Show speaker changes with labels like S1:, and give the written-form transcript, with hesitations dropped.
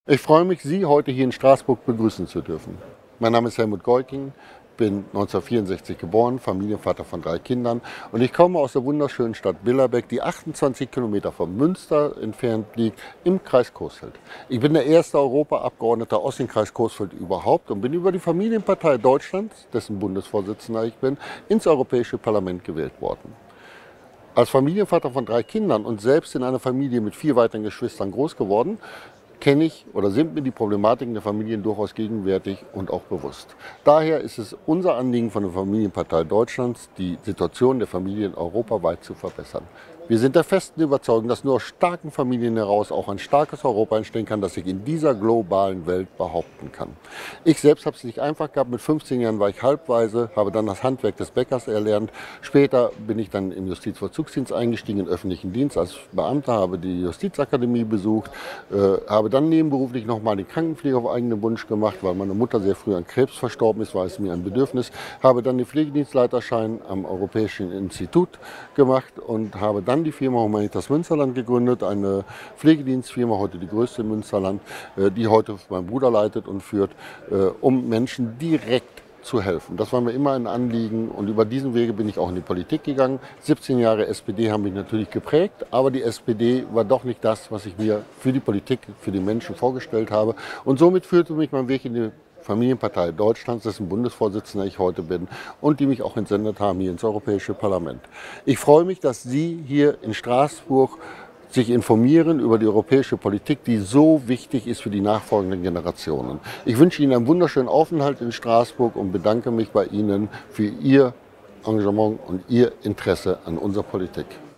S1: Ich freue mich, Sie heute hier in Straßburg begrüßen zu dürfen. Mein Name ist Helmut Goiking, bin 1964 geboren, Familienvater von 3 Kindern und ich komme aus der wunderschönen Stadt Billerbeck, die 28 Kilometer von Münster entfernt liegt, im Kreis Coesfeld. Ich bin der erste Europaabgeordnete aus dem Kreis Coesfeld überhaupt und bin über die Familienpartei Deutschlands, dessen Bundesvorsitzender ich bin, ins Europäische Parlament gewählt worden. Als Familienvater von 3 Kindern und selbst in einer Familie mit 4 weiteren Geschwistern groß geworden, kenne ich oder sind mir die Problematiken der Familien durchaus gegenwärtig und auch bewusst. Daher ist es unser Anliegen von der Familienpartei Deutschlands, die Situation der Familien europaweit zu verbessern. Wir sind der festen Überzeugung, dass nur aus starken Familien heraus auch ein starkes Europa entstehen kann, das sich in dieser globalen Welt behaupten kann. Ich selbst habe es nicht einfach gehabt. Mit 15 Jahren war ich halbwaise, habe dann das Handwerk des Bäckers erlernt. Später bin ich dann im Justizvollzugsdienst eingestiegen, in öffentlichen Dienst als Beamter, habe die Justizakademie besucht, habe dann nebenberuflich nochmal die Krankenpflege auf eigenen Wunsch gemacht, weil meine Mutter sehr früh an Krebs verstorben ist, war es mir ein Bedürfnis. Habe dann den Pflegedienstleiterschein am Europäischen Institut gemacht und habe dann die Firma Humanitas Münsterland gegründet, eine Pflegedienstfirma, heute die größte im Münsterland, die heute mein Bruder leitet und führt, um Menschen direkt zu helfen. Das war mir immer ein Anliegen und über diesen Wege bin ich auch in die Politik gegangen. 17 Jahre SPD haben mich natürlich geprägt, aber die SPD war doch nicht das, was ich mir für die Politik, für die Menschen vorgestellt habe. Und somit führte mich mein Weg in die Familienpartei Deutschlands, dessen Bundesvorsitzender ich heute bin und die mich auch entsendet haben hier ins Europäische Parlament. Ich freue mich, dass Sie hier in Straßburg sich informieren über die europäische Politik, die so wichtig ist für die nachfolgenden Generationen. Ich wünsche Ihnen einen wunderschönen Aufenthalt in Straßburg und bedanke mich bei Ihnen für Ihr Engagement und Ihr Interesse an unserer Politik.